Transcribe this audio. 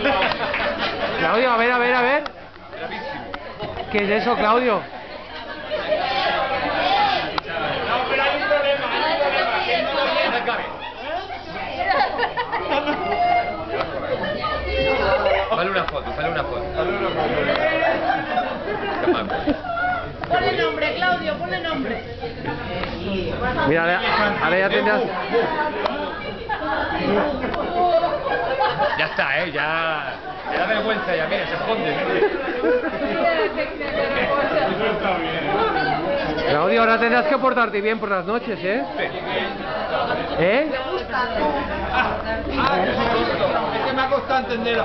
Claudio, a ver, a ver, a ver. ¿Qué es eso, Claudio? No, pero hay un problema, que no lo viene. Sale una foto, sale una foto. Ponle nombre, Claudio, ponle nombre. Mira, ahora ya tendrás... Ya está, ya da vergüenza ya, mira, se esconde. Claudio, ahora tendrás que portarte bien por las noches, ¿eh? ¿Eh? Es que me ha costado entenderlo.